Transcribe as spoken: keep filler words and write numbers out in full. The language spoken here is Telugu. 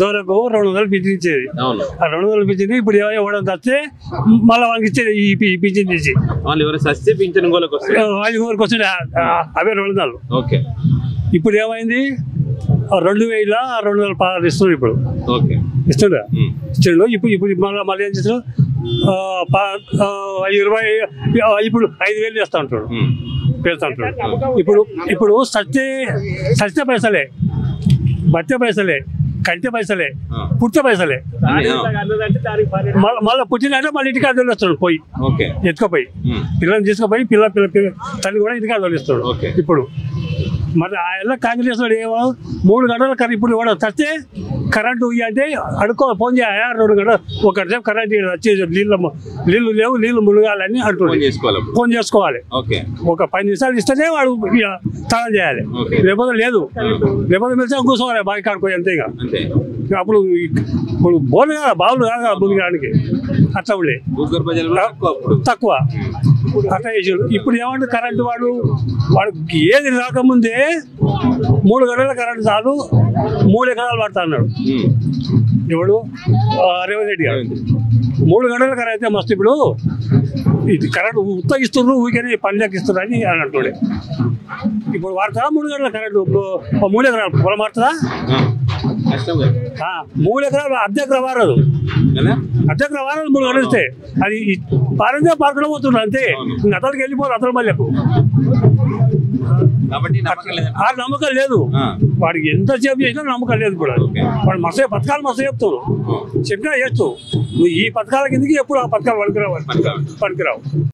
దూరకు రెండు వందలు పింఛన్ ఇచ్చేది. ఆ రెండు వందలు పింఛన్ ఇప్పుడు ఇవ్వడం వస్తే మళ్ళీ వాళ్ళకి ఇచ్చేది ఈ పింఛన్ తీసి ఐదుగురికి వస్తుంది అవే రెండు వందలు. ఇప్పుడు ఏమైంది రెండు వేల రెండు వందల పదహారు ఇస్తున్నారు. ఇప్పుడు ఇస్తుండ ఇస్తుండో ఇప్పుడు ఇప్పుడు మళ్ళీ మళ్ళీ ఏం చేస్తారు ఇరవై ఇప్పుడు ఐదు వేలు చేస్తా ఉంటాడు పెడతా ఉంటాడు. ఇప్పుడు ఇప్పుడు సత్తే సత్య పైసలే, బత్తే పైసలే, కంటే పైసలే, పుట్టే పైసలే. మళ్ళీ పుట్టినంటే మళ్ళీ ఇంటికాడ వదిలేస్తాడు పోయి ఎత్తుకపోయి పిల్లల్ని తీసుకుపోయి పిల్ల పిల్ల పిల్ల తల్లి కూడా ఇంటికాడ వదిలేస్తాడు. ఇప్పుడు మరి ఆయన కాంగ్రెస్ వాడు ఏమో మూడు గంటల కరెంట్ ఇప్పుడు కూడా వస్తే కరెంటు అంటే అడుకో ఫోన్ చేయ రెండు గంటలు ఒక సేపు కరెంట్ వచ్చేది నీళ్ళు నీళ్ళు లేవు నీళ్ళు మునగాలని అంటున్నాడు. ఫోన్ చేసుకోవాలి ఒక పది నిమిషాలు ఇస్తేనే వాడు స్నానం చేయాలి, లేకపోతే లేదు. లేకపోతే మిగతా కూర్చోవాలి బావి కాడుకోయి అంతే. ఇక అప్పుడు ఇప్పుడు బోర్లు కాదా బావులు కాదా మునిగడానికి అట్లా ఉండే తక్కువ అట్లా చేసాడు. ఇప్పుడు ఏమంటే కరెంటు వాడు వాడికి ఏది రాకముందే మూడు గంటల కరెంటు చాలు మూడు ఎకరాలు పడతా అన్నాడు. ఇప్పుడు రేవంత్ రెడ్డి గారు మూడు గంటల కరెంట్ అయితే మస్తు ఇప్పుడు ఇది కరెంటు ఉత్తగిస్తున్నారు ఊరికే పనిలోకి ఇస్తున్నారు అని అని అంటుండే. ఇప్పుడు వాడతారా మూడు గంటల కరెంటు మూడు ఎకరాలు పొలం మారుతుందా? మూడు ఎకరాలు అర్ధ ఎకరా వారదు అర్ధ ఎకరా వారదు మూడు గంటలు ఇస్తే అది పారందే పార్కులో పోతున్నారు అంతే. అతడికి వెళ్ళిపోరు అతడు మళ్ళీ ఆ నమ్మకం లేదు వాడికి. ఎంత సేపు చేసినా నమ్మకం లేదు కూడా. వాడు మసే పథకాలు మసే చెప్తాడు చెప్పినా చేస్తూ నువ్వు ఈ పథకాల కిందకి ఎప్పుడు ఆ పథకాలు పనికిరావు పనికిరావు